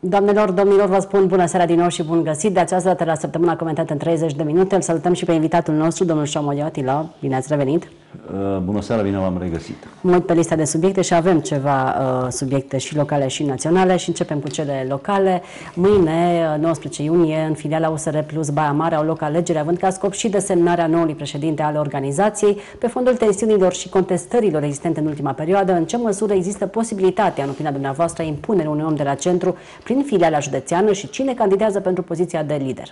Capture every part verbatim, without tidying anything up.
Doamnelor, domnilor, vă spun bună seara din nou și bun găsit. De această dată la săptămâna comentată în treizeci de minute. Îl salutăm și pe invitatul nostru, domnul Șomolio Atila. Bine ați revenit! Bună seara, bine v-am regăsit! Mult pe lista de subiecte și avem ceva uh, subiecte și locale și naționale și începem cu cele locale. Mâine, nouăsprezece iunie, în filiala U S R Plus Baia Mare au loc alegeri, având ca scop și desemnarea noului președinte al organizației. Pe fondul tensiunilor și contestărilor existente în ultima perioadă, în ce măsură există posibilitatea, în opinia dumneavoastră, impunerea unui om de la centru prin filiala județeană și cine candidează pentru poziția de lider?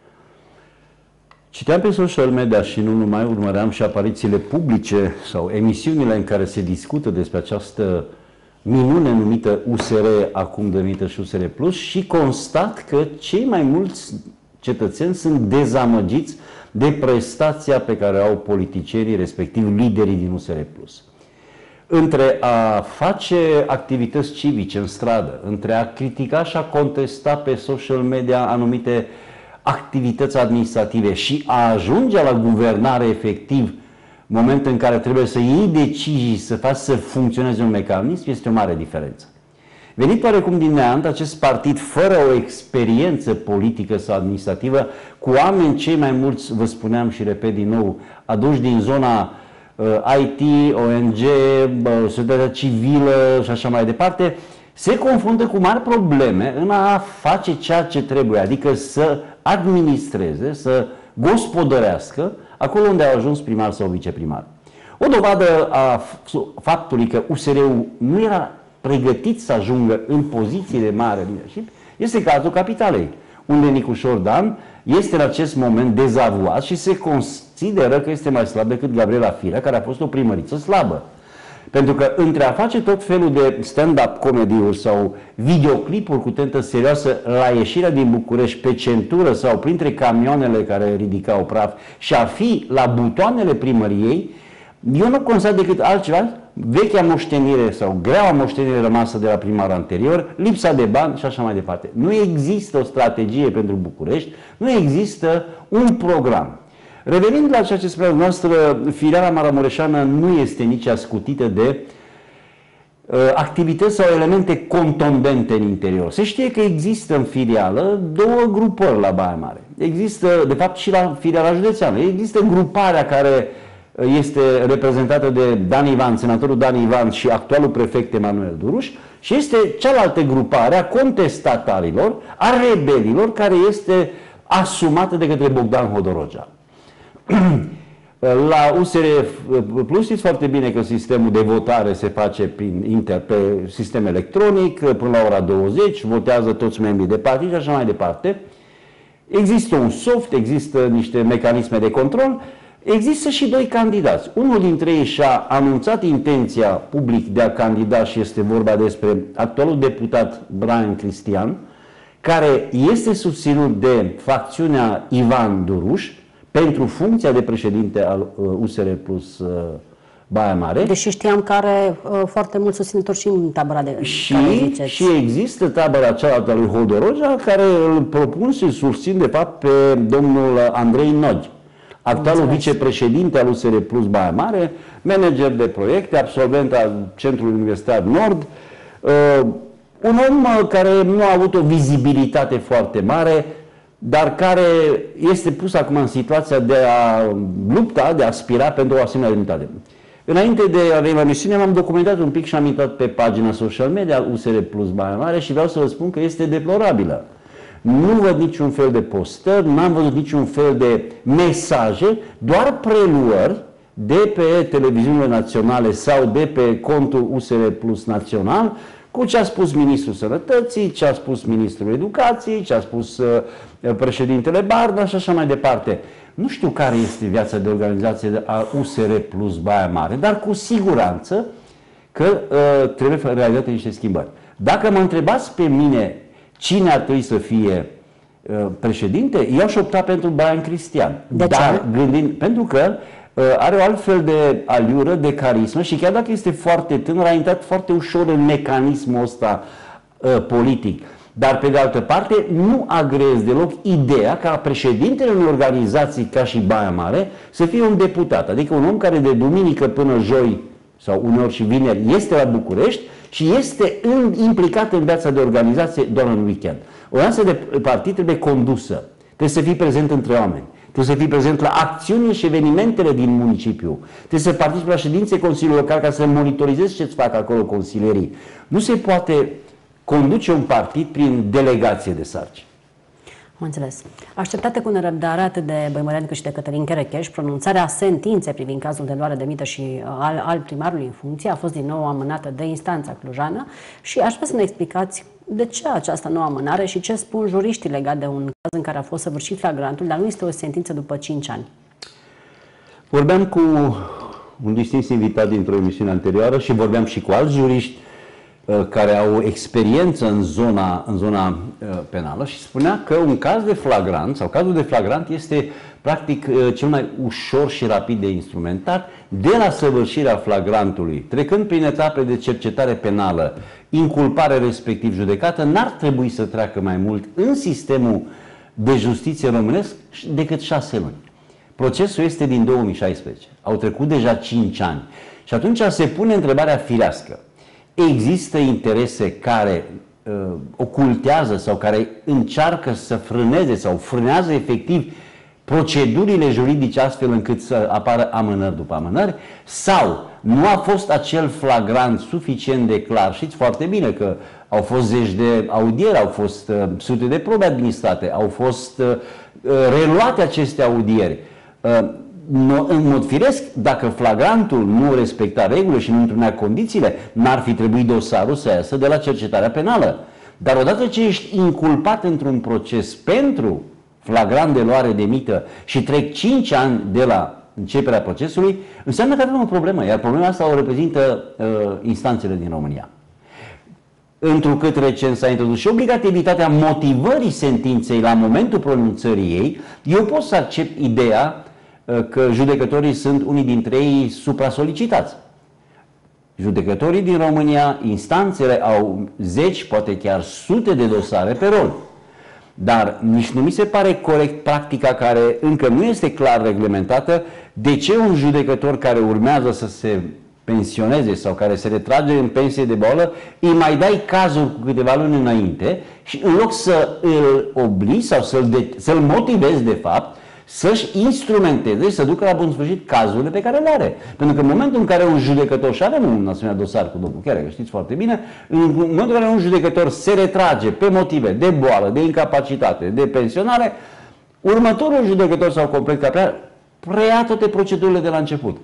Citeam pe social media și nu numai, urmăream și aparițiile publice sau emisiunile în care se discută despre această minune numită U S R, acum denumită și U S R Plus, și constat că cei mai mulți cetățeni sunt dezamăgiți de prestația pe care au politicienii, respectiv liderii din U S R Plus. Între a face activități civice în stradă, între a critica și a contesta pe social media anumite activități administrative și a ajunge la guvernare efectiv, moment în care trebuie să iei decizii, să faci să funcționeze un mecanism, este o mare diferență. Venit oarecum din neant, acest partid, fără o experiență politică sau administrativă, cu oameni cei mai mulți, vă spuneam și repet din nou, aduși din zona I T, O N G, societatea civilă și așa mai departe, se confruntă cu mari probleme în a face ceea ce trebuie, adică să administreze, să gospodărească acolo unde a ajuns primar sau viceprimar. O dovadă a faptului că U S R-ul nu era pregătit să ajungă în poziții de mare leadership este cazul Capitalei, unde Nicușor Dan este în acest moment dezavuat și se consideră că este mai slab decât Gabriela Firea, care a fost o primăriță slabă. Pentru că între a face tot felul de stand-up comedy-uri sau videoclipuri cu tentă serioasă la ieșirea din București pe centură sau printre camioanele care ridicau praf și a fi la butoanele primăriei, eu nu constat decât altceva, vechea moștenire sau greaua moștenire rămasă de la primarul anterior, lipsa de bani și așa mai departe. Nu există o strategie pentru București, nu există un program. Revenind la ceea ce spunea noastră, filiala maramureșeană nu este nici ascutită de uh, activități sau elemente contundente în interior. Se știe că există în filială două grupări la Baia Mare. Există, de fapt, și la filiala județeană. Există gruparea care este reprezentată de Dan Ivan, senatorul Dan Ivan și actualul prefect Emanuel Duruș, și este cealaltă grupare a contestatarilor, a rebelilor, care este asumată de către Bogdan Hodorogea. La U S R Plus știți foarte bine că sistemul de votare se face prin inter, pe sistem electronic, până la ora douăzeci, votează toți membrii de partid și așa mai departe. Există un soft, există niște mecanisme de control, există și doi candidați. Unul dintre ei și-a anunțat intenția public de a candida și este vorba despre actualul deputat Brian Cristian, care este susținut de facțiunea Ivan Duruș pentru funcția de președinte al U S R Plus Baia Mare. Deși știam că are uh, foarte mulți susținători și în tabăra de și, și există tabăra cealaltă a lui Hodorogea, care îl propun și susțin de fapt pe domnul Andrei Nodi, actualul vicepreședinte al U S R Plus Baia Mare, manager de proiecte, absolvent al Centrului Universitar Nord, uh, un om care nu a avut o vizibilitate foarte mare, dar care este pus acum în situația de a lupta, de a aspira pentru o asemenea demnitate. Înainte de a veni la misiune, m-am documentat un pic și am intrat pe pagina social media al U S R Plus Baia Mare și vreau să vă spun că este deplorabilă. Nu văd niciun fel de postări, n-am văzut niciun fel de mesaje, doar preluări de pe televiziunile naționale sau de pe contul U S R Plus național, cu ce a spus Ministrul Sănătății, ce a spus Ministrul Educației, ce a spus uh, președintele Barna și așa mai departe. Nu știu care este viața de organizație a U S R Plus Baia Mare, dar cu siguranță că uh, trebuie realizate niște schimbări. Dacă mă întrebați pe mine cine ar trebui să fie uh, președinte, eu aș opta pentru Brian Cristian. De dar, ce? Gândind, pentru că are o altfel de aliură, de carismă și chiar dacă este foarte tânăr, a intrat foarte ușor în mecanismul ăsta uh, politic. Dar pe de altă parte nu agrez deloc ideea ca președintele unei organizații ca și Baia Mare să fie un deputat, adică un om care de duminică până joi sau uneori și vineri este la București și este în, implicat în viața de organizație doar în weekend. O astfel de partid trebuie condusă, trebuie să fii prezent între oameni, trebuie să fii prezent la acțiunile și evenimentele din municipiu, trebuie să participi la ședințe Consiliului Local ca să monitorizezi ce-ți fac acolo consilierii. Nu se poate conduce un partid prin delegație de sarcini. Am înțeles. Așteptate cu nerăbdare atât de Băimărean cât și de Cătălin Cherecheș, pronunțarea sentinței privind cazul de luare de mită și al, al primarului în funcție a fost din nou amânată de instanța clujană și aș vrea să ne explicați de ce această nouă amânare și ce spun juriștii legat de un caz în care a fost săvârșit flagrantul, dar nu este o sentință după cinci ani. Vorbeam cu un distins invitat dintr-o emisiune anterioară și vorbeam și cu alți juriști care au experiență în zona, în zona uh, penală și spunea că un caz de flagrant sau cazul de flagrant este practic uh, cel mai ușor și rapid de instrumentat de la săvârșirea flagrantului, trecând prin etape de cercetare penală, inculpare respectiv judecată, n-ar trebui să treacă mai mult în sistemul de justiție românesc decât șase luni. Procesul este din două mii șaisprezece, au trecut deja cinci ani și atunci se pune întrebarea firească. Există interese care uh, ocultează sau care încearcă să frâneze sau frânează efectiv procedurile juridice astfel încât să apară amânări după amânări, sau nu a fost acel flagrant suficient de clar? Știți foarte bine că au fost zeci de audieri, au fost uh, sute de probe administrate, au fost uh, reluate aceste audieri. Uh, În mod firesc, dacă flagrantul nu respecta regulile și nu întrunea condițiile, n-ar fi trebuit dosarul să iasă de la cercetarea penală. Dar odată ce ești inculpat într-un proces pentru flagrant de luare de mită și trec cinci ani de la începerea procesului, înseamnă că avem o problemă, iar problema asta o reprezintă uh, instanțele din România. Întrucât recent s-a introdus și obligativitatea motivării sentinței la momentul pronunțării ei, eu pot să accept ideea că judecătorii sunt unii dintre ei supra-solicitați. Judecătorii din România, instanțele au zeci, poate chiar sute de dosare pe rol. Dar nici nu mi se pare corect practica care încă nu este clar reglementată. De ce un judecător care urmează să se pensioneze sau care se retrage în pensie de boală, îi mai dai cazul cu câteva luni înainte și în loc să îl obligi sau să-l, să-l motivezi de fapt, să-și instrumenteze și să ducă la bun sfârșit cazurile pe care le are. Pentru că în momentul în care un judecător, și avem un asemenea dosar cu domnul Cherecheș, știți foarte bine, în momentul în care un judecător se retrage pe motive de boală, de incapacitate, de pensionare, următorul judecător sau complet capea preia toate procedurile de la început.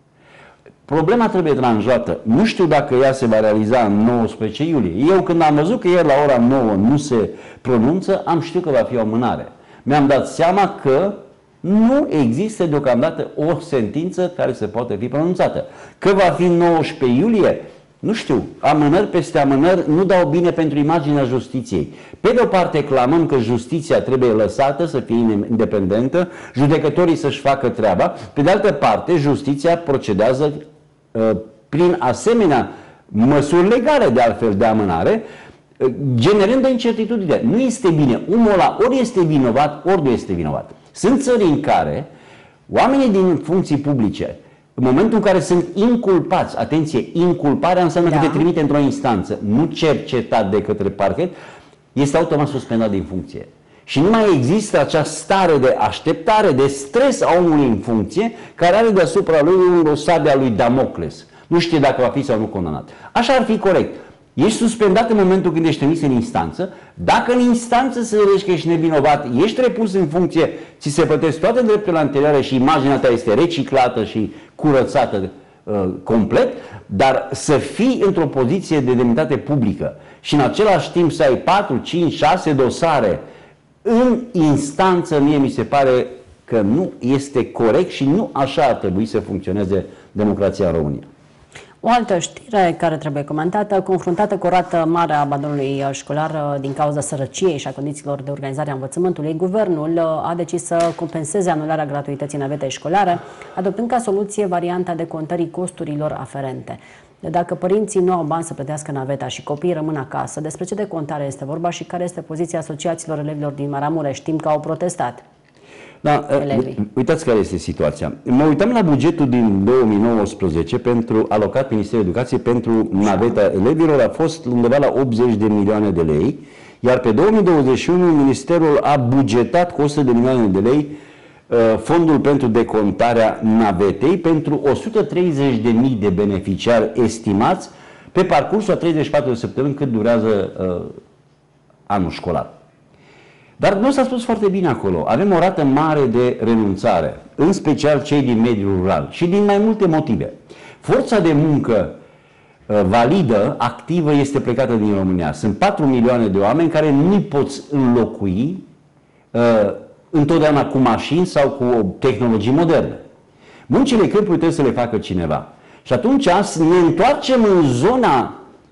Problema trebuie tranșată. Nu știu dacă ea se va realiza în nouăsprezece iulie. Eu când am văzut că ieri la ora nouă nu se pronunță, am știut că va fi o amânare. Mi-am dat seama că nu există deocamdată o sentință care se poate fi pronunțată. Că va fi nouăsprezece iulie, nu știu, amânări peste amânări nu dau bine pentru imaginea justiției. Pe de o parte clamăm că justiția trebuie lăsată să fie independentă, judecătorii să-și facă treaba, pe de altă parte justiția procedează uh, prin asemenea măsuri legale de altfel de amânare, generând o incertitudine. Nu este bine. Omul ăla ori este vinovat, ori nu este vinovat. Sunt țări în care oamenii din funcții publice, în momentul în care sunt inculpați, atenție, inculparea înseamnă da. că te trimite într-o instanță, nu cercetat de către parchet, este automat suspendat din funcție. Și nu mai există acea stare de așteptare, de stres a omului în funcție, care are deasupra lui o sabia lui Damocles. Nu știe dacă va fi sau nu condamnat. Așa ar fi corect. Ești suspendat în momentul când ești trimis în instanță. Dacă în instanță se vede că ești nevinovat, ești repus în funcție, ți se plătesc toate drepturile anterioare și imaginea ta este reciclată și curățată uh, complet, dar să fii într-o poziție de demnitate publică și în același timp să ai patru, cinci, șase dosare în instanță, mie mi se pare că nu este corect și nu așa ar trebui să funcționeze democrația în România. O altă știre care trebuie comentată, confruntată cu o rată mare a abandonului școlar din cauza sărăciei și a condițiilor de organizare a învățământului, guvernul a decis să compenseze anularea gratuității navetei școlare, adoptând ca soluție varianta de contării costurilor aferente. Dacă părinții nu au bani să plătească naveta și copiii rămân acasă, despre ce decontare este vorba și care este poziția asociațiilor elevilor din Maramureș? Știm că au protestat. Da, elevii. Uitați care este situația. Mă uitam la bugetul din două mii nouăsprezece pentru alocat Ministerul Educației pentru naveta elevilor, a fost undeva la optzeci de milioane de lei, iar pe două mii douăzeci și unu Ministerul a bugetat cu o sută de milioane de lei fondul pentru decontarea navetei pentru o sută treizeci de mii de beneficiari estimați pe parcursul a treizeci și patru de săptămâni cât durează uh, anul școlar. Dar nu s-a spus foarte bine acolo. Avem o rată mare de renunțare, în special cei din mediul rural și din mai multe motive. Forța de muncă uh, validă, activă, este plecată din România. Sunt patru milioane de oameni care nu poți înlocui uh, întotdeauna cu mașini sau cu tehnologii moderne. Muncile câmpului trebuie să le facă cineva. Și atunci ne întoarcem în zona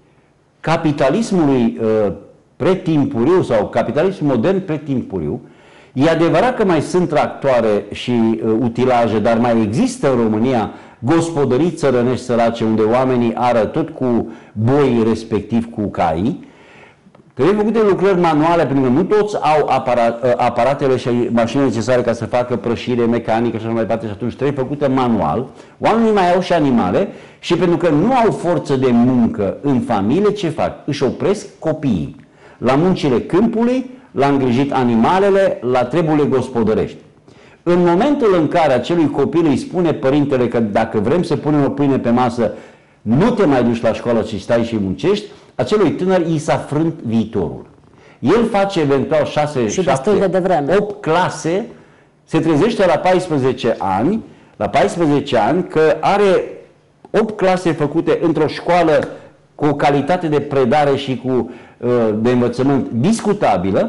capitalismului uh, pretimpuriu sau capitalism modern pretimpuriu. E adevărat că mai sunt tractoare și uh, utilaje, dar mai există în România gospodării țărănești sărace unde oamenii ară tot cu boi, respectiv cu caii. Trebuie făcute lucrări manuale, pentru că nu toți au aparat, aparatele și mașinile necesare ca să facă prășire mecanică și așa mai departe, și atunci trebuie făcută manual. Oamenii mai au și animale și pentru că nu au forță de muncă în familie, ce fac? Își opresc copiii la muncile câmpului, la îngrijit animalele, la treburile gospodărești. În momentul în care acelui copil îi spune părintele că dacă vrem să punem o pâine pe masă, nu te mai duci la școală, ci stai și muncești, acelui tânăr i s-a frânt viitorul. El face eventual șase, șapte, opt clase, se trezește la paisprezece ani, la paisprezece ani că are opt clase făcute într-o școală cu o calitate de predare și cu de învățământ discutabilă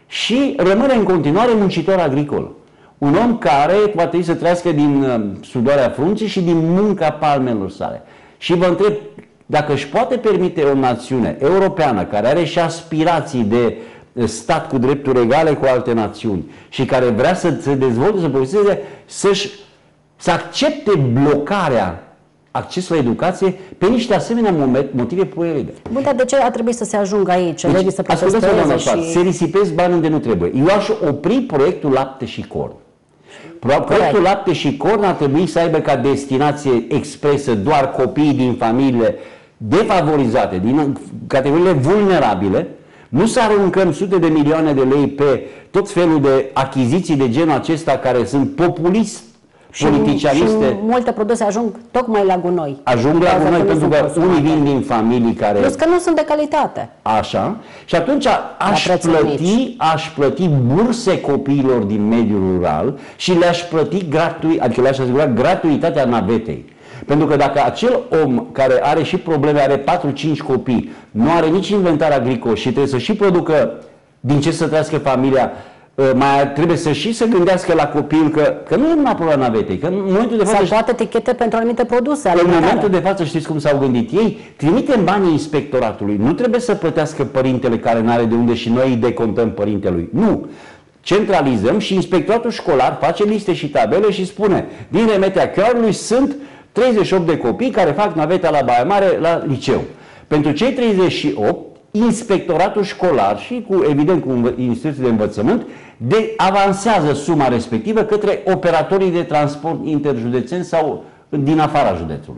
și rămâne în continuare muncitor agricol. Un om care va trebui să trăiască din sudoarea frunții și din munca palmelor sale. Și vă întreb, dacă își poate permite o națiune europeană care are și aspirații de stat cu drepturi egale cu alte națiuni și care vrea să se dezvolte, să progreseze, să-și, să accepte blocarea accesului la educație pe niște asemenea motive puerile. Bun, dar de ce a trebuit să se ajungă aici? Deci, elevii să protesteze și... se risipesc bani unde nu trebuie. Eu aș opri proiectul lapte și corn. Proiectul lapte și corn ar trebui să aibă ca destinație expresă doar copiii din familiile defavorizate, din categoriile vulnerabile. Nu să aruncăm sute de milioane de lei pe tot felul de achiziții de genul acesta care sunt populist, politicianiste. Și multe produse ajung tocmai la gunoi. Ajung la gunoi pentru că unii vin din familii care... Plus că nu sunt de calitate. Așa. Și atunci aș plăti, aș plăti burse copiilor din mediul rural și le-aș plăti gratuit, adică le-aș asigura gratuitatea navetei. Pentru că dacă acel om care are și probleme, are patru cinci copii, nu are nici inventar agricol și trebuie să și producă din ce să trăiască familia, mai trebuie să și să gândească la copil că, că nu e numai problema navetei, că în momentul de față... Sau toate etichete pentru anumite produse. În momentul de față știți cum s-au gândit ei? Trimitem banii inspectoratului. Nu trebuie să plătească părintele care nu are de unde și noi îi decontăm părintelui. Nu. Centralizăm și inspectoratul școlar face liste și tabele și spune din remetea Chiarului sunt treizeci și opt de copii care fac naveta la Baia Mare la liceu. Pentru cei treizeci și opt, inspectoratul școlar și cu, evident cu instituții de învățământ de avansează suma respectivă către operatorii de transport interjudețeni sau din afara județului.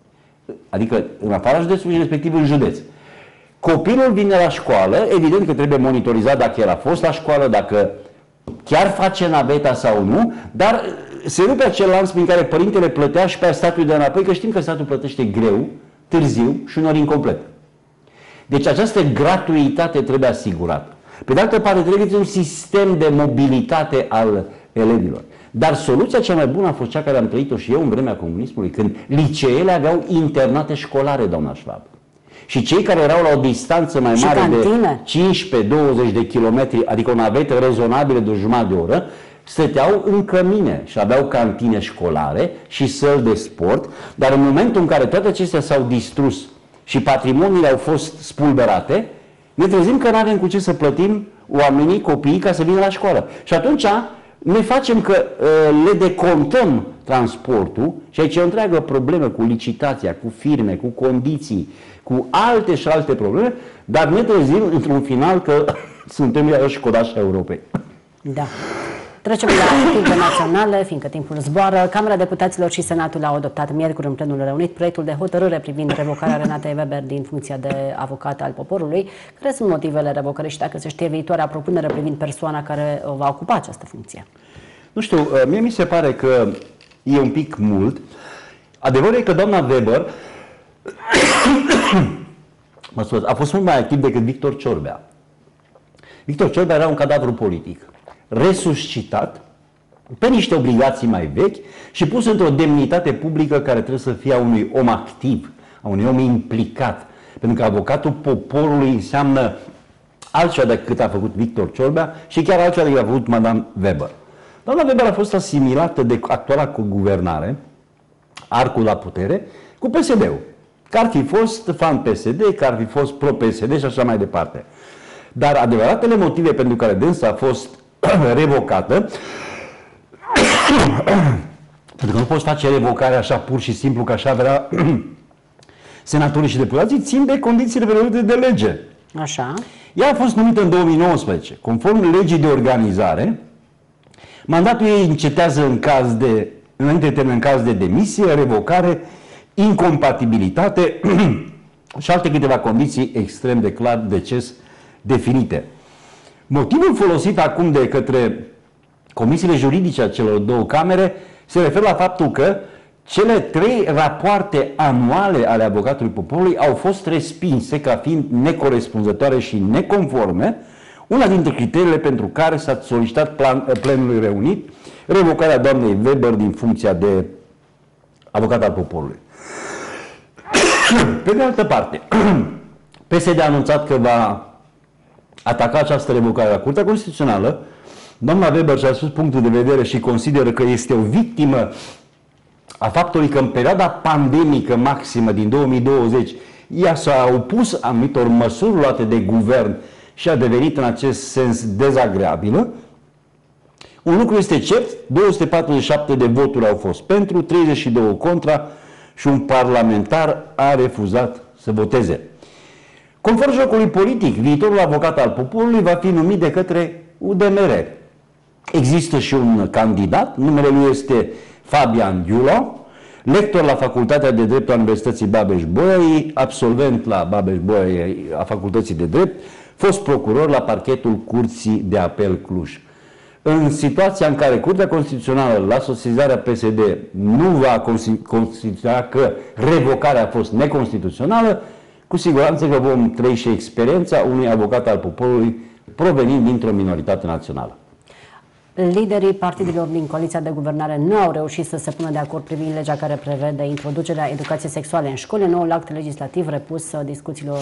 Adică în afara județului și respectiv în județ. Copilul vine la școală, evident că trebuie monitorizat dacă el a fost la școală, dacă chiar face naveta sau nu, dar se rupe acel lanț prin care părintele plătea și pe statul de înapoi, că știm că statul plătește greu, târziu și unor incomplet. Deci această gratuitate trebuie asigurată. Pe de altă parte, trebuie un sistem de mobilitate al elevilor. Dar soluția cea mai bună a fost cea care am trăit-o și eu în vremea comunismului, când liceele aveau internate școlare, doamna Schwab. Și cei care erau la o distanță mai mare de cincisprezece douăzeci de kilometri, adică o navetă rezonabilă de o jumătate de oră, stăteau în cămine și aveau cantine școlare și săli de sport, dar în momentul în care toate acestea s-au distrus și patrimoniile au fost spulberate, ne trezim că nu avem cu ce să plătim oamenii, copiii, ca să vină la școală. Și atunci ne facem că uh, le decontăm transportul și aici e o întreagă problemă cu licitația, cu firme, cu condiții, cu alte și alte probleme, dar ne trezim într-un final că suntem iarăși codași Europei. Da. Trecem la timpurile naționale, fiindcă timpul zboară. Camera Deputaților și Senatul au adoptat miercuri în plenul reunit proiectul de hotărâre privind revocarea Renatei Weber din funcția de avocat al poporului. Care sunt motivele revocării și dacă se știe viitoarea propunere privind persoana care va ocupa această funcție? Nu știu, mie mi se pare că e un pic mult. Adevărul e că doamna Weber mă scuze, a fost mult mai activ decât Victor Ciorbea. Victor Ciorbea era un cadavru politic, resuscitat pe niște obligații mai vechi și pus într-o demnitate publică care trebuie să fie a unui om activ, a unui om implicat. Pentru că avocatul poporului înseamnă altceva decât a făcut Victor Ciorbea și chiar altceva decât a făcut Madame Weber. Doamna Weber a fost asimilată de actuala guvernare, arcul la putere, cu P S D-ul. Că ar fi fost fan P S D, că ar fi fost pro-P S D și așa mai departe. Dar adevăratele motive pentru care dânsa a fost revocată, pentru că nu poți face revocarea așa pur și simplu, că așa vrea senatorii și deputații, țin de condițiile prevăzute de lege. Așa. Ea a fost numită în două mii nouăsprezece. Conform legii de organizare, mandatul ei încetează în caz de, înainte de termen, în caz de demisie, revocare, incompatibilitate și alte câteva condiții extrem de clar deces definite. Motivul folosit acum de către comisiile juridice a celor două camere se referă la faptul că cele trei rapoarte anuale ale avocatului poporului au fost respinse ca fiind necorespunzătoare și neconforme, una dintre criteriile pentru care s-a solicitat plan, plenului reunit revocarea doamnei Weber din funcția de avocat al poporului. Pe de altă parte, P S D a anunțat că va ataca această revocare la Curtea Constituțională. Doamna Weber și-a spus punctul de vedere și consideră că este o victimă a faptului că în perioada pandemică maximă din două mii douăzeci ea s-a opus anumitor măsuri luate de guvern și a devenit în acest sens dezagreabilă. Un lucru este cert, două sute patruzeci și șapte de voturi au fost pentru, treizeci și doi contra și un parlamentar a refuzat să voteze. Conform jocului politic, viitorul avocat al poporului va fi numit de către U D M R. Există și un candidat, numele lui este Fabian Iulo, lector la Facultatea de Drept a Universității Babeș-Bolyai, absolvent la Babeș-Bolyai a Facultății de Drept, fost procuror la parchetul Curții de Apel Cluj. În situația în care Curtea Constituțională, la sesizarea P S D, nu va considera că revocarea a fost neconstituțională, cu siguranță că vom trăi și experiența unui avocat al poporului provenind dintr-o minoritate națională. Liderii partidelor din coaliția de guvernare nu au reușit să se pună de acord privind legea care prevede introducerea educației sexuale în școli. Noul act legislativ repus discuțiilor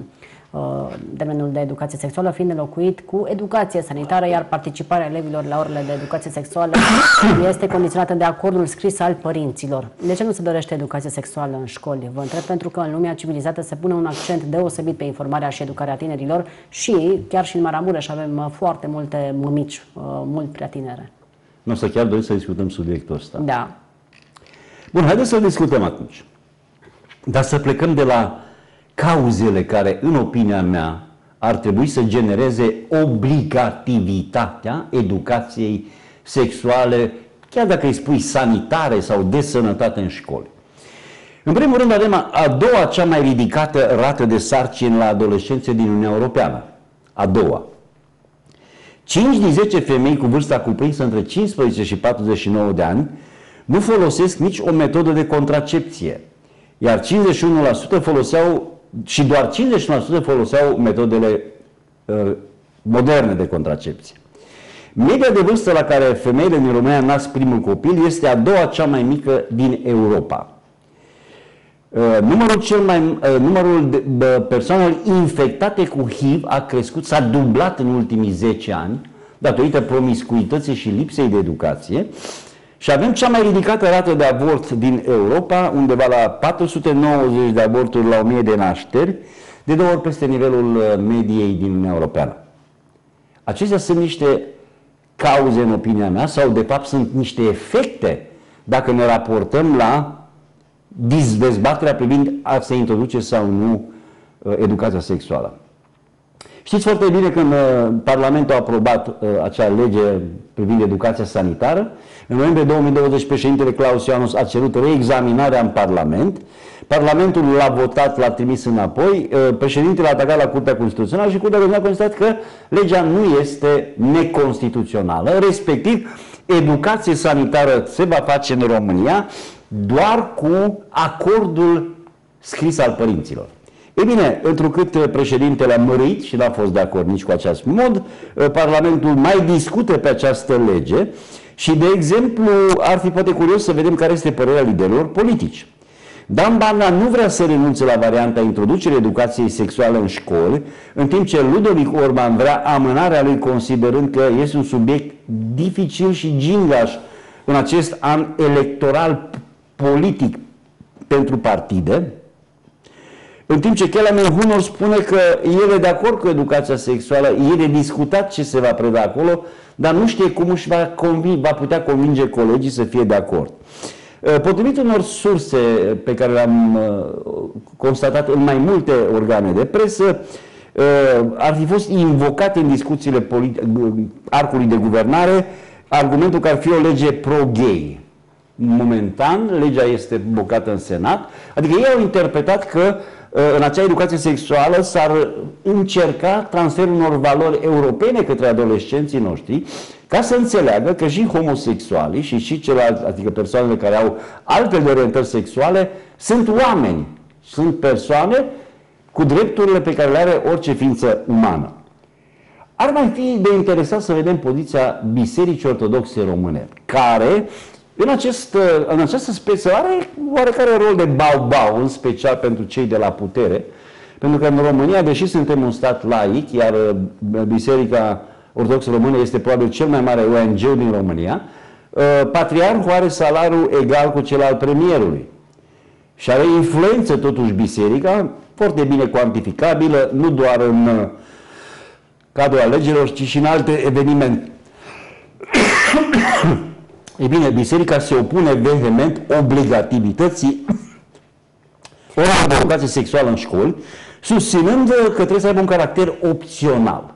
termenul de educație sexuală fiind înlocuit cu educație sanitară, iar participarea elevilor la orele de educație sexuală este condiționată de acordul scris al părinților. De ce nu se dorește educație sexuală în școli? Vă întreb pentru că în lumea civilizată se pune un accent deosebit pe informarea și educarea tinerilor și chiar și în Maramureș avem foarte multe mămici, mult prea tinere. Nu, să chiar doriți să discutăm subiectul ăsta. Da. Bun, haideți să discutăm atunci. Dar să plecăm de la cauzele care, în opinia mea, ar trebui să genereze obligativitatea educației sexuale, chiar dacă îi spui sanitare sau de sănătate în școli. În primul rând avem a doua cea mai ridicată rată de sarcini la adolescențe din Uniunea Europeană. A doua. cinci din zece femei cu vârsta cuprinsă între cincisprezece și patruzeci și nouă de ani nu folosesc nici o metodă de contracepție, iar cincizeci și unu la sută foloseau și doar cincizeci și unu la sută foloseau metodele uh, moderne de contracepție. Media de vârstă la care femeile din România nasc primul copil este a doua cea mai mică din Europa. Uh, numărul, cel mai, uh, numărul de uh, persoanelor infectate cu H I V a crescut, s-a dublat în ultimii zece ani, datorită promiscuității și lipsei de educație. Și avem cea mai ridicată rată de avort din Europa, undeva la patru sute nouăzeci de aborturi la o mie de nașteri, de două ori peste nivelul mediei din Uniunea Europeană. Acestea sunt niște cauze, în opinia mea, sau de fapt sunt niște efecte, dacă ne raportăm la dezbaterea privind a se introduce sau nu educația sexuală. Știți foarte bine când Parlamentul a aprobat uh, acea lege privind educația sanitară, în noiembrie două mii douăzeci președintele Claus Iohannis a cerut reexaminarea în Parlament, Parlamentul l-a votat, l-a trimis înapoi, uh, președintele a atacat la Curtea Constituțională și Curtea Constituțională a constatat că legea nu este neconstituțională, respectiv educație sanitară se va face în România doar cu acordul scris al părinților. Ei bine, întrucât președintele a mărit și n-a fost de acord nici cu acest mod, Parlamentul mai discută pe această lege și, de exemplu, ar fi poate curios să vedem care este părerea liderilor politici. Dan Barna nu vrea să renunțe la varianta introducerii educației sexuale în școli, în timp ce Ludovic Orban vrea amânarea lui, considerând că este un subiect dificil și gingaș în acest an electoral politic pentru partide, în timp ce Kelemen Hunor spune că el e de acord cu educația sexuală, el e discutat ce se va preda acolo, dar nu știe cum își va, convin, va putea convinge colegii să fie de acord. Potrivit unor surse pe care le-am constatat în mai multe organe de presă, ar fi fost invocat în discuțiile arcului de guvernare argumentul că ar fi o lege pro-gay. Momentan, legea este blocată în Senat, adică ei au interpretat că în acea educație sexuală s-ar încerca transferul unor valori europene către adolescenții noștri, ca să înțeleagă că și homosexualii și și celălalt, adică persoanele care au altfel de orientări sexuale, sunt oameni, sunt persoane cu drepturile pe care le are orice ființă umană. Ar mai fi de interesat să vedem poziția Bisericii Ortodoxe Române, care în, acest, în această speță are oarecare rol de bau-bau, în special pentru cei de la putere, pentru că în România, deși suntem un stat laic, iar Biserica Ortodoxă Română este probabil cel mai mare O N G din România, patriarhul are salariul egal cu cel al premierului. Și are influență totuși biserica, foarte bine cuantificabilă, nu doar în cadrul alegerilor, ci și în alte evenimente. Ei bine, biserica se opune vehement obligativității orei de educație sexuală în școli, susținând că trebuie să aibă un caracter opțional.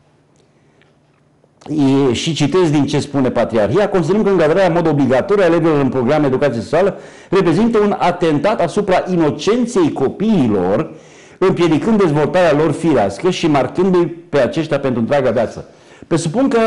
E, și citesc din ce spune Patriarhia, considerăm că încadrarea în mod obligatoriu a elevilor în program de educație sexuală reprezintă un atentat asupra inocenței copiilor, împiedicând dezvoltarea lor firească și marcându-i pe aceștia pentru întreaga viață. Presupun că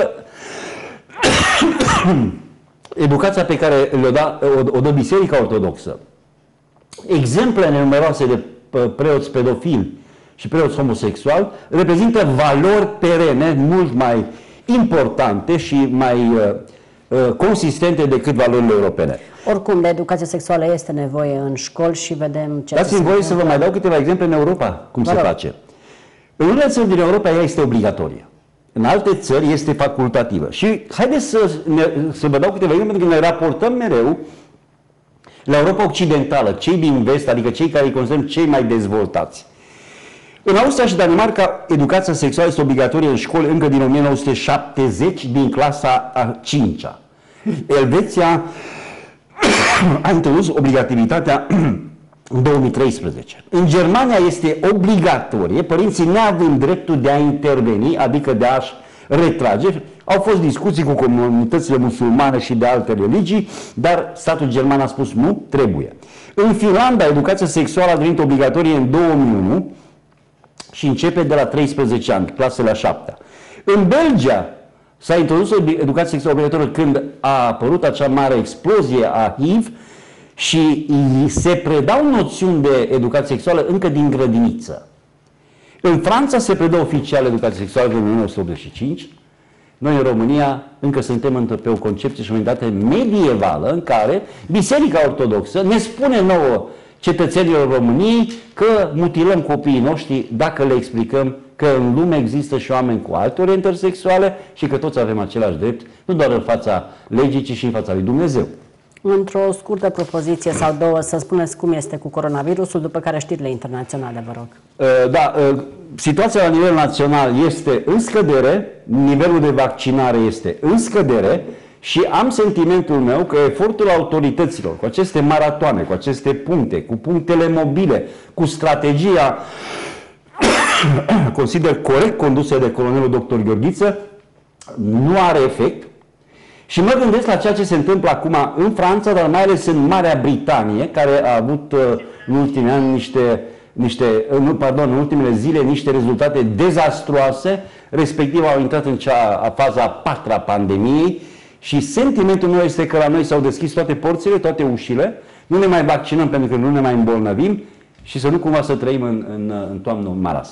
educația pe care le-o da, o, o dă Biserica Ortodoxă, exemplele numeroase de preoți pedofili și preoți homosexuali, reprezintă valori perene mult mai importante și mai uh, uh, consistente decât valorile europene. Oricum, de educație sexuală este nevoie în școli și vedem ce... Dați-mi voie să vă mai dau câteva exemple în Europa, cum se face. În unele țări din Europa ea este obligatorie. În alte țări este facultativă. Și haideți să, ne, să vă dau câteva exemple, pentru că ne raportăm mereu la Europa Occidentală, cei din vest, adică cei care îi considerăm cei mai dezvoltați. În Austria și Danemarca, educația sexuală este obligatorie în școli încă din o mie nouă sute șaptezeci, din clasa a cincea. Elveția a introdus obligativitatea în două mii treisprezece. În Germania este obligatorie, părinții neavând dreptul de a interveni, adică de a-și retrage. Au fost discuții cu comunitățile musulmane și de alte religii, dar statul german a spus nu, trebuie. În Finlanda, educația sexuală a devenit obligatorie în două mii unu și începe de la treisprezece ani, clasele a șaptea. În Belgia s-a introdus educația sexuală obligatorie când a apărut acea mare explozie a H I V și se predau noțiuni de educație sexuală încă din grădiniță. În Franța se predă oficial educație sexuală în o mie nouă sute optzeci și cinci. Noi în România încă suntem pe o concepție și o mentalitate medievală în care Biserica Ortodoxă ne spune nouă cetățenilor României că mutilăm copiii noștri dacă le explicăm că în lume există și oameni cu alte orientări sexuale și că toți avem același drept, nu doar în fața legii, ci și în fața lui Dumnezeu. Într-o scurtă propoziție sau două, să spuneți cum este cu coronavirusul, după care știrile internaționale, vă rog. Da, situația la nivel național este în scădere, nivelul de vaccinare este în scădere și am sentimentul meu că efortul autorităților cu aceste maratoane, cu aceste puncte, cu punctele mobile, cu strategia consider corect conduse de colonelul doctor Gheorghiță, nu are efect. Și mă gândesc la ceea ce se întâmplă acum în Franța, dar mai ales în Marea Britanie, care a avut în ultimii ani niște, niște pardon, în ultimele zile niște rezultate dezastruoase, respectiv au intrat în cea a faza a patra a pandemiei și sentimentul meu este că la noi s-au deschis toate porțile, toate ușile, nu ne mai vaccinăm pentru că nu ne mai îmbolnăvim și să nu cumva să trăim în, în, în toamnă un marasm.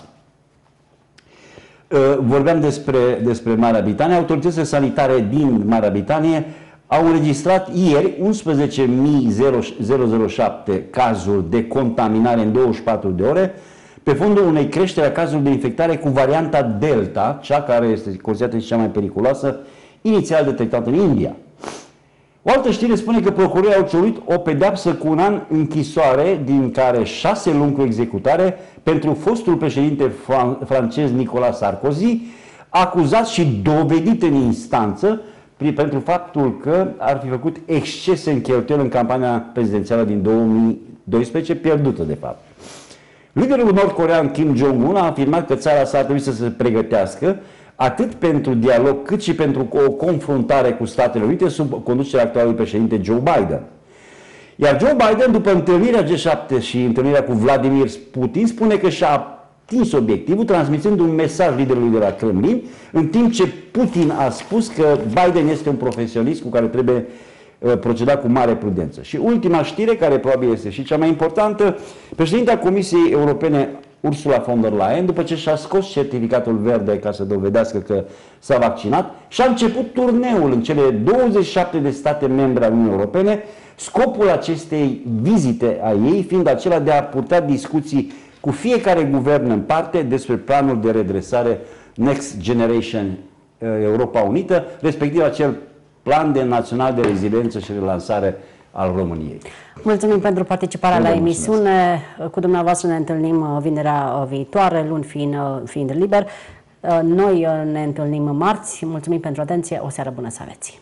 Vorbeam despre, despre Marea Britanie. Autoritățile sanitare din Marea Britanie au înregistrat ieri unsprezece mii șapte cazuri de contaminare în douăzeci și patru de ore, pe fondul unei creșteri a cazurilor de infectare cu varianta Delta, cea care este considerată cea mai periculoasă, inițial detectată în India. O altă știre spune că procurorii au cerut o pedeapsă cu un an închisoare, din care șase luni cu executare, pentru fostul președinte francez Nicolas Sarkozy, acuzat și dovedit în instanță pentru faptul că ar fi făcut excese în cheltuieli în campania prezidențială din două mii doisprezece, pierdută de fapt. Liderul nord-corean Kim Jong-un a afirmat că țara sa ar trebui să se pregătească atât pentru dialog, cât și pentru o confruntare cu Statele Unite sub conducerea actualului președinte Joe Biden. Iar Joe Biden, după întâlnirea G șapte și întâlnirea cu Vladimir Putin, spune că și-a atins obiectivul, transmițând un mesaj liderului de la Kremlin, în timp ce Putin a spus că Biden este un profesionist cu care trebuie proceda cu mare prudență. Și ultima știre, care probabil este și cea mai importantă, președintea Comisiei Europene Ursula von der Leyen, după ce și-a scos certificatul verde ca să dovedească că s-a vaccinat, și-a început turneul în cele douăzeci și șapte de state membre ale Uniunii Europene, scopul acestei vizite a ei fiind acela de a purta discuții cu fiecare guvern în parte despre planul de redresare Next Generation Europa Unită, respectiv acel plan de național de reziliență și relansare al României. Mulțumim pentru participarea la emisiune. Cu dumneavoastră ne întâlnim vinerea viitoare, luni fiind, fiind liber. Noi ne întâlnim marți. Mulțumim pentru atenție. O seară bună să aveți!